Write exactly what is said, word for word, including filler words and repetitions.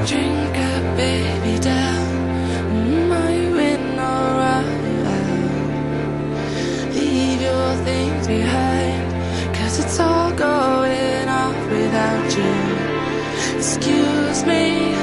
Drink up, baby, down. Mm, are you in or are you out? Leave your things behind, 'cause it's all going off without you. Excuse me